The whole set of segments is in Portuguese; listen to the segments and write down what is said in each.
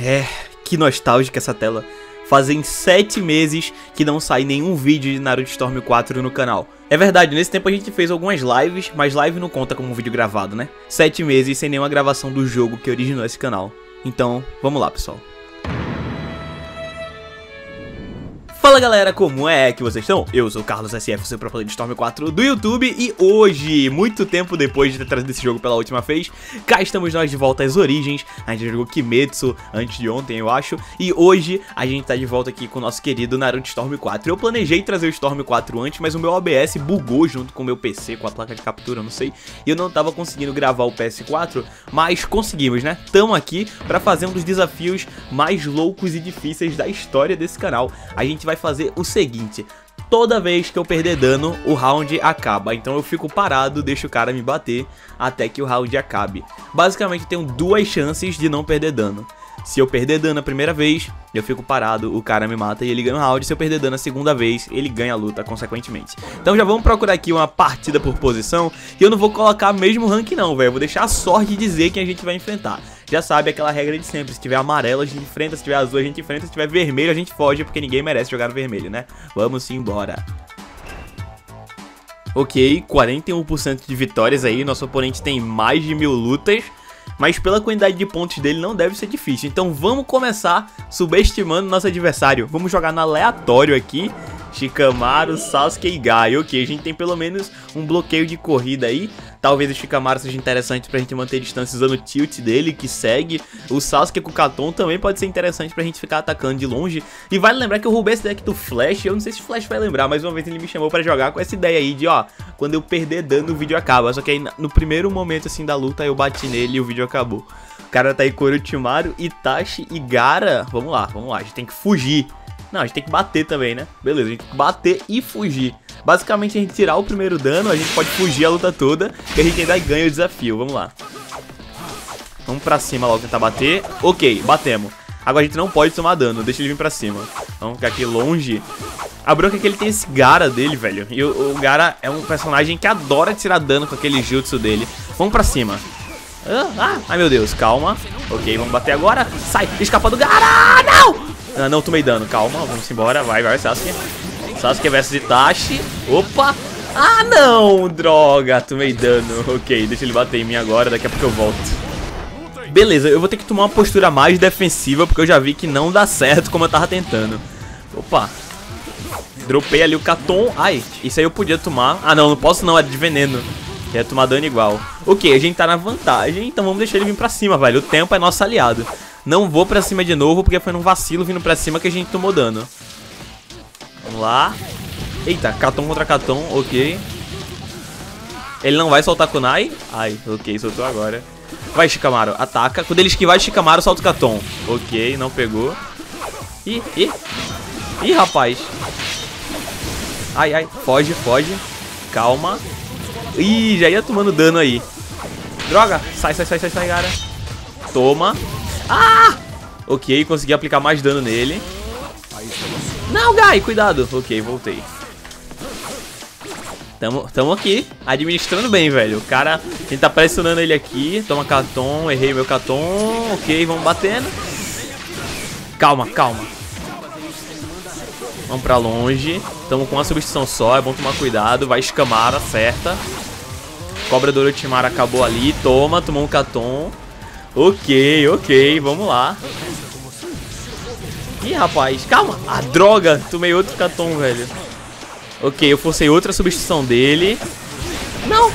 É, que nostálgica essa tela. Fazem 7 meses que não sai nenhum vídeo de Naruto Storm 4 no canal. É verdade, nesse tempo a gente fez algumas lives, mas live não conta como um vídeo gravado, né? 7 meses sem nenhuma gravação do jogo que originou esse canal. Então, vamos lá, pessoal. Fala galera, como é que vocês estão? Eu sou o Carlos SF, seu pro player de Storm 4 do YouTube. E hoje, muito tempo depois de ter trazido esse jogo pela última vez, cá estamos nós de volta às origens. A gente jogou Kimetsu antes de ontem, eu acho. E hoje a gente tá de volta aqui com o nosso querido Naruto Storm 4. Eu planejei trazer o Storm 4 antes, mas o meu OBS bugou junto com o meu PC, com a placa de captura, não sei. E eu não tava conseguindo gravar o PS4, mas conseguimos, né? Tamo aqui pra fazer um dos desafios mais loucos e difíceis da história desse canal. A gente vai fazer o seguinte: toda vez que eu perder dano, o round acaba. Então eu fico parado, deixo o cara me bater até que o round acabe. Basicamente eu tenho duas chances de não perder dano. Se eu perder dano a primeira vez, eu fico parado, o cara me mata e ele ganha o round. Se eu perder dano a segunda vez, ele ganha a luta consequentemente. Então já vamos procurar aqui uma partida por posição. E eu não vou colocar mesmo rank não, velho. Eu vou deixar a sorte dizer quem a gente vai enfrentar. Já sabe aquela regra de sempre: se tiver amarelo a gente enfrenta, se tiver azul a gente enfrenta, se tiver vermelho a gente foge, porque ninguém merece jogar no vermelho, né? Vamos embora. Ok, 41% de vitórias aí, nosso oponente tem mais de 1000 lutas. Mas pela quantidade de pontos dele não deve ser difícil. Então vamos começar subestimando nosso adversário. Vamos jogar no aleatório aqui: Shikamaru, Sasuke e Guy. Ok, a gente tem pelo menos um bloqueio de corrida aí. Talvez o Shikamaru seja interessante pra gente manter distância usando o tilt dele, que segue. O Sasuke com o Katon também pode ser interessante pra gente ficar atacando de longe. E vale lembrar que eu roubei esse deck do Flash. Eu não sei se o Flash vai lembrar, mas uma vez ele me chamou pra jogar com essa ideia aí de, ó, quando eu perder dano o vídeo acaba. Só que aí no primeiro momento assim da luta eu bati nele e o vídeo acabou. O cara tá aí com Orochimaru, Itachi e Gaara. Vamos lá, a gente tem que fugir. Não, a gente tem que bater também, né? Beleza, a gente tem que bater e fugir. Basicamente, a gente tirar o primeiro dano, a gente pode fugir a luta toda e a gente ainda ganha o desafio. Vamos lá. Vamos pra cima logo, tentar bater. Ok, batemos. Agora a gente não pode tomar dano, deixa ele vir pra cima. Vamos ficar aqui longe. A bronca é que ele tem esse Gaara dele, velho. E o Gaara é um personagem que adora tirar dano com aquele jutsu dele. Vamos pra cima. Ai meu Deus, calma. Ok, vamos bater agora. Sai, escapa do Gaara. Não! Não tomei dano, calma, vamos embora. Vai, Sasuke. Sasuke versus Itachi. Opa! Ah, não! Droga, tomei dano. Ok, deixa ele bater em mim agora, daqui a pouco eu volto. Beleza, eu vou ter que tomar uma postura mais defensiva, porque eu já vi que não dá certo como eu tava tentando. Opa! Dropei ali o Katon. Ai, isso aí eu podia tomar. Ah, não posso não, é de veneno. Ia tomar dano igual. Ok, a gente tá na vantagem, então vamos deixar ele vir pra cima, velho. O tempo é nosso aliado. Não vou pra cima de novo, porque foi num vacilo vindo pra cima que a gente tomou dano. Vamos lá. Eita, Katon contra Katon, ok. Ele não vai soltar Kunai. Ai, ok, soltou agora. Vai, Shikamaru, ataca. Quando ele esquivar de Shikamaru, solta o Katon. Ok, não pegou. Ih, rapaz. Ai, foge. Calma. Ih, já ia tomando dano aí. Droga, sai, cara. Toma. Ah! Ok, consegui aplicar mais dano nele. Não, Guy, cuidado. Ok, voltei. Tamo aqui, administrando bem, velho. O cara, a gente tá pressionando ele aqui. Toma Katon, errei meu Katon. Ok, vamos batendo. Calma. Vamos pra longe. Tamo com uma substituição só, é bom tomar cuidado. Vai Shikamaru, acerta. Cobra do Orochimaru acabou ali. Tomou um Katon. Ok, vamos lá. Ih, rapaz, calma. Ah, droga, tomei outro Katon, velho. Ok, eu forcei outra substituição dele. Não.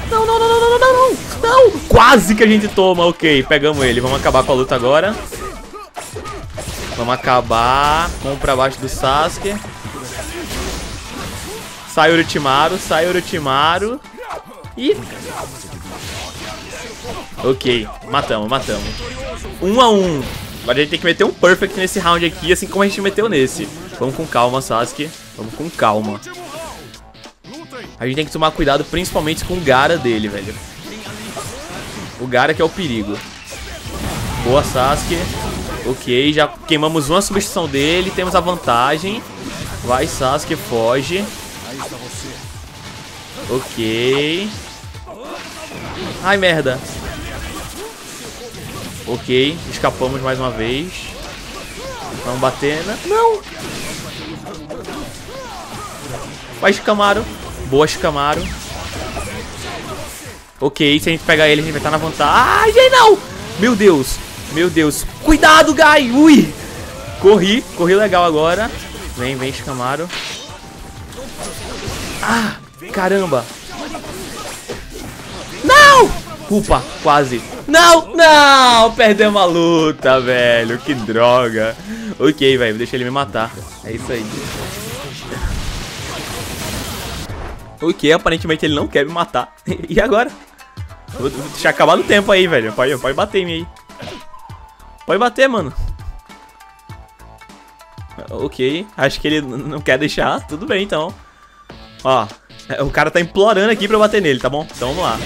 Quase que a gente toma. Ok, pegamos ele. Vamos acabar com a luta agora. Vamos acabar. Vamos pra baixo do Sasuke. Sai Orochimaru. Ih. Ok, matamos. 1 a 1. Agora a gente tem que meter um perfect nesse round aqui, assim como a gente meteu nesse. Vamos com calma, Sasuke. Vamos com calma. A gente tem que tomar cuidado principalmente com o Gaara dele, velho. O Gaara que é o perigo. Boa, Sasuke. Ok, já queimamos uma substituição dele. Temos a vantagem. Vai, Sasuke, foge. Ok. Ai, merda. Ok, escapamos mais uma vez. Vamos bater, né? Não! Vai, Shikamaru. Boa, Shikamaru. Ok, se a gente pegar ele, a gente vai estar na vantagem. Não! Meu Deus. Meu Deus. Cuidado, Guy. Ui. Corri legal agora. Vem, Shikamaru. Ah, caramba. Não! Upa, quase. Não! Perdemos a luta, velho. Que droga. Ok, velho, deixa ele me matar. É isso aí. Ok, aparentemente ele não quer me matar. E agora? Vou deixar acabar no tempo aí, velho. Pode bater em mim aí. Pode bater, mano. Ok, acho que ele não quer deixar. Tudo bem, então. Ó, o cara tá implorando aqui pra eu bater nele, tá bom? Então vamos lá.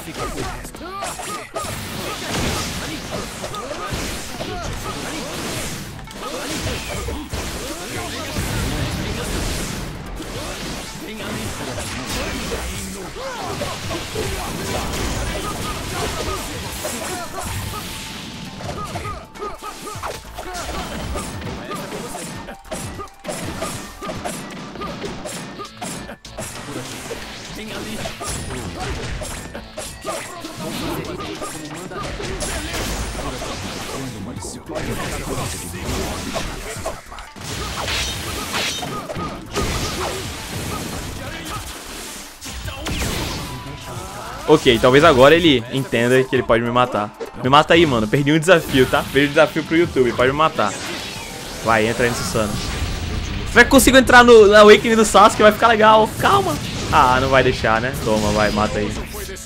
Ok, talvez agora ele entenda que ele pode me matar. Me mata aí, mano. Perdi um desafio, tá? Perdi um desafio pro YouTube. Pode me matar. Vai, entra aí no Susano. Será que consigo entrar no Awakening do Sasuke? Vai ficar legal. Calma. Ah, não vai deixar, né? Toma, vai, mata aí.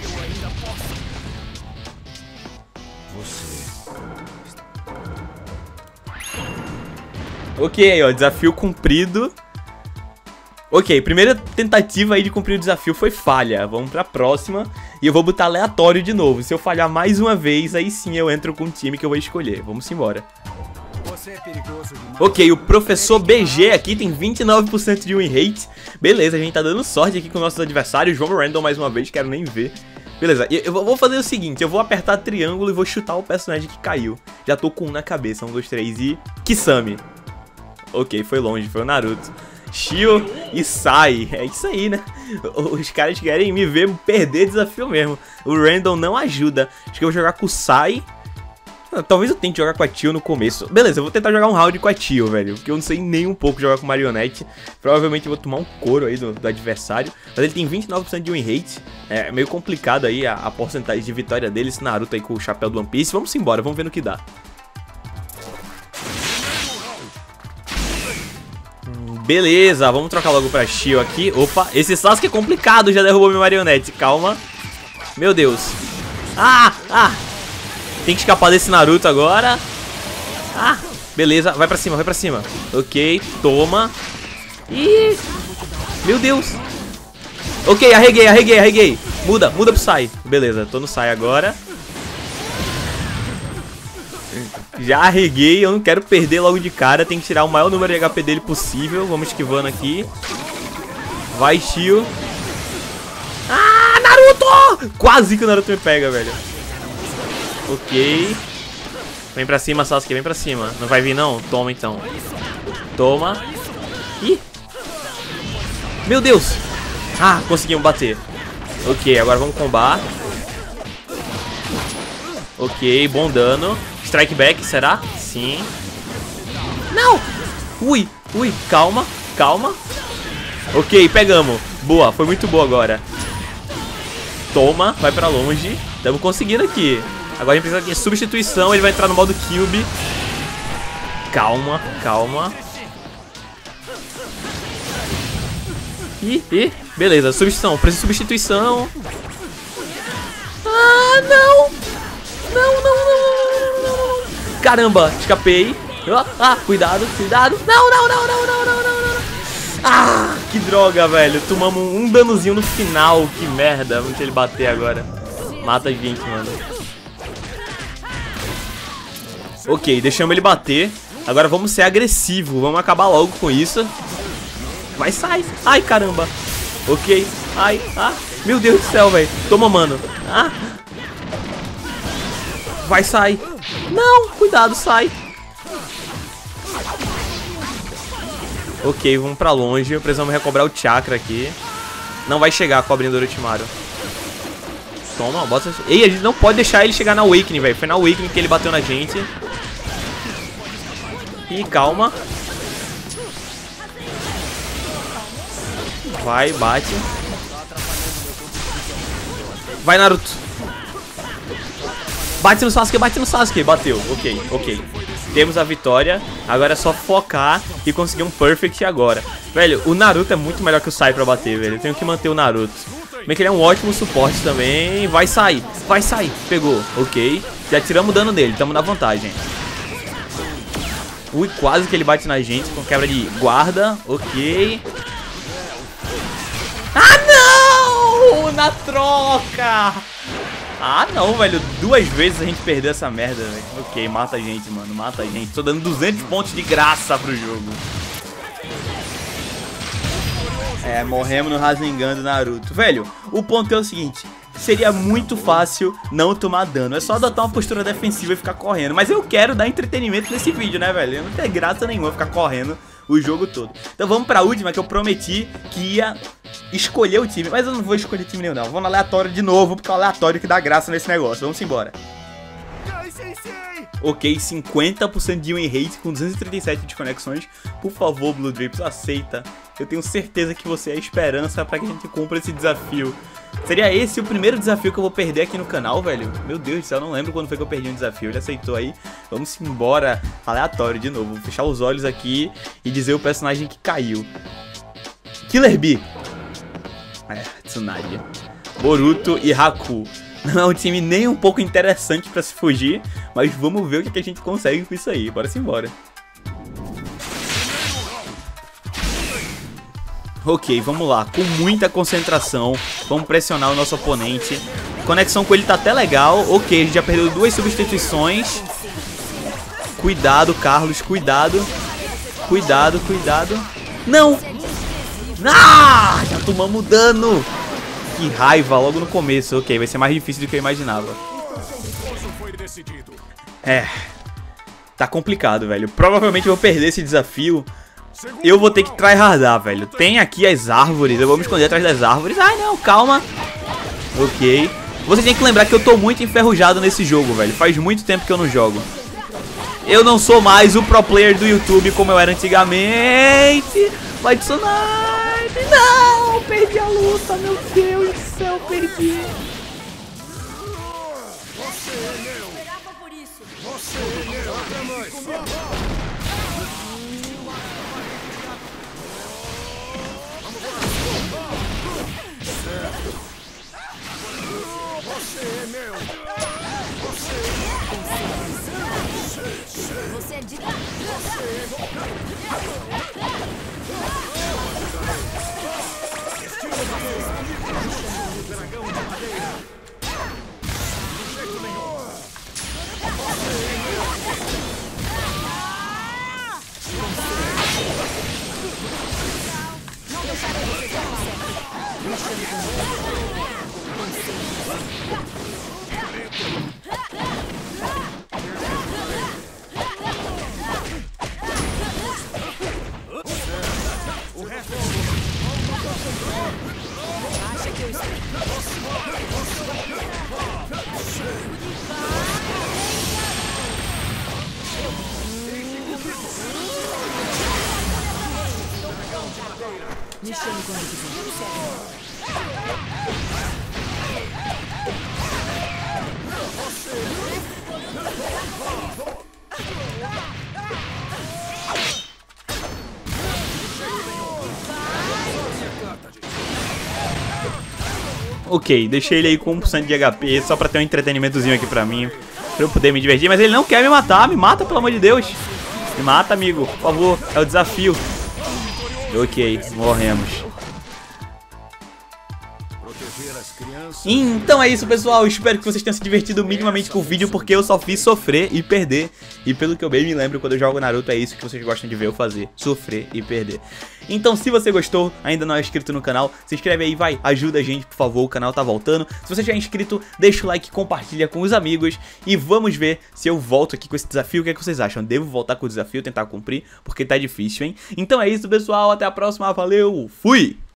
Ok, ó, desafio cumprido. Ok, primeira tentativa aí de cumprir o desafio foi falha. Vamos pra próxima. E eu vou botar aleatório de novo. Se eu falhar mais uma vez, aí sim eu entro com o time que eu vou escolher. Vamos embora. Ok, o professor BG aqui tem 29% de win rate. Beleza, a gente tá dando sorte aqui com nossos adversários. João Randall mais uma vez, quero nem ver. Beleza, eu vou fazer o seguinte, eu vou apertar triângulo e vou chutar o personagem que caiu. Já tô com um na cabeça, 1, 2, 3 e... Kisame. Ok, foi longe, foi o Naruto. Shio e Sai, é isso aí, né? Os caras querem me ver perder desafio mesmo. O Randall não ajuda. Acho que eu vou jogar com o Sai. Talvez eu tente jogar com a Tio no começo. Beleza, eu vou tentar jogar um round com a Tio, velho. Porque eu não sei nem um pouco jogar com marionete. Provavelmente eu vou tomar um couro aí do adversário. Mas ele tem 29% de win rate. É meio complicado aí a porcentagem de vitória dele. Esse Naruto aí com o chapéu do One Piece. Vamos embora, vamos ver no que dá. Beleza, vamos trocar logo pra Shio aqui. Opa, esse Sasuke é complicado, já derrubou meu marionete. Calma. Meu Deus. Tem que escapar desse Naruto agora. Beleza, vai pra cima, vai pra cima. Ok, toma. Ih, meu Deus. Ok, arreguei. Muda pro Sai. Beleza, tô no Sai agora. Já arreguei, eu não quero perder logo de cara. Tem que tirar o maior número de HP dele possível. Vamos esquivando aqui. Vai, Shio. Naruto! Quase que o Naruto me pega, velho. Ok. Vem pra cima, Sasuke, vem pra cima. Não vai vir, não? Toma, então. Toma. Ih. Meu Deus. Conseguimos bater. Ok, agora vamos combar. Ok, bom dano. Strike back, será? Sim. Não! Ui, calma. Ok, pegamos. Boa, foi muito boa agora. Toma, vai pra longe. Estamos conseguindo aqui. Agora a gente precisa de substituição. Ele vai entrar no modo Cube. Calma. Ih, beleza, substituição. Preciso de substituição. Não! Caramba, escapei. Cuidado. Não. Que droga, velho. Tomamos um danozinho no final. Que merda. Vamos deixar ele bater agora. Mata a gente, mano. Ok, deixamos ele bater. Agora vamos ser agressivos. Vamos acabar logo com isso. Vai, sai. Ai, caramba. Ok. Meu Deus do céu, velho. Toma, mano. Vai, sai. Não, cuidado, sai. Ok, vamos pra longe. Precisamos recobrar o chakra aqui. Não vai chegar a cobrinha do Orochimaru. Toma, bota... Ei, a gente não pode deixar ele chegar na Awakening, velho. Foi na Awakening que ele bateu na gente. E calma. Vai, bate. Vai, Naruto. Bate no Sasuke, bate no Sasuke. Bateu, ok, ok. Temos a vitória. Agora é só focar e conseguir um Perfect agora. Velho, o Naruto é muito melhor que o Sai pra bater, velho. Eu tenho que manter o Naruto. Bem que ele é um ótimo suporte também. Vai sair, vai sair. Pegou, ok. Já tiramos o dano dele, estamos na vantagem. Ui, quase que ele bate na gente com quebra de guarda. Ok. Ah, não! Na troca! Ah, não, velho. 2 vezes a gente perdeu essa merda, velho. Ok, mata a gente, mano. Mata a gente. Tô dando 200 pontos de graça pro jogo. É, morremos no Rasengan do Naruto. Velho, o ponto é o seguinte. Seria muito fácil não tomar dano. É só adotar uma postura defensiva e ficar correndo. Mas eu quero dar entretenimento nesse vídeo, né, velho? Não tem graça nenhuma ficar correndo o jogo todo. Então vamos pra última, que eu prometi que ia escolher o time. Mas eu não vou escolher time nenhum, não. Vou no aleatório de novo, porque é o aleatório que dá graça nesse negócio. Vamos embora. Ok, 50% de win rate com 237 de conexões. Por favor, Blue Drips, aceita. Eu tenho certeza que você é a esperança pra que a gente cumpra esse desafio. Seria esse o primeiro desafio que eu vou perder aqui no canal, velho? Meu Deus do céu, eu não lembro quando foi que eu perdi um desafio. Ele aceitou aí. Vamos embora. Aleatório de novo. Vou fechar os olhos aqui e dizer o personagem que caiu. Killer Bee. É, Tsunade. Boruto e Haku. Não é um time nem um pouco interessante pra se fugir, mas vamos ver o que a gente consegue com isso aí. Bora embora. Ok, vamos lá. Com muita concentração, vamos pressionar o nosso oponente. Conexão com ele tá até legal. Ok, a gente já perdeu 2 substituições. Cuidado, Carlos, cuidado. Cuidado, cuidado. Não! Ah! Já tomamos dano! Que raiva, logo no começo. Ok, vai ser mais difícil do que eu imaginava. É. Tá complicado, velho. Provavelmente eu vou perder esse desafio. Eu vou ter que tryhardar, velho. Tem aqui as árvores. Eu vou me esconder atrás das árvores. Ai, não, calma. Ok. Você tem que lembrar que eu tô muito enferrujado nesse jogo, velho. Faz muito tempo que eu não jogo. Eu não sou mais o pro player do YouTube como eu era antigamente. Vai Tsunade. Não, perdi a luta, meu Deus do céu, perdi. Você é meu. Esperava por isso. Você é meu. Você é meu. Você é de... Acha que eu estou... Me chame quando quiser. Ok, deixei ele aí com 1% de HP só pra ter um entretenimentozinho aqui pra mim, pra eu poder me divertir. Mas ele não quer me matar, me mata, pelo amor de Deus. Me mata, amigo, por favor, é o desafio. Ok, morremos. Então é isso, pessoal, espero que vocês tenham se divertido minimamente com o vídeo, porque eu só fiz sofrer e perder. E pelo que eu bem me lembro, quando eu jogo Naruto, é isso que vocês gostam de ver eu fazer: sofrer e perder. Então, se você gostou, ainda não é inscrito no canal, se inscreve aí, vai, ajuda a gente, por favor, o canal tá voltando. Se você já é inscrito, deixa o like, compartilha com os amigos e vamos ver se eu volto aqui com esse desafio. O que é que vocês acham? Devo voltar com o desafio, tentar cumprir, porque tá difícil, hein? Então é isso, pessoal, até a próxima, valeu, fui!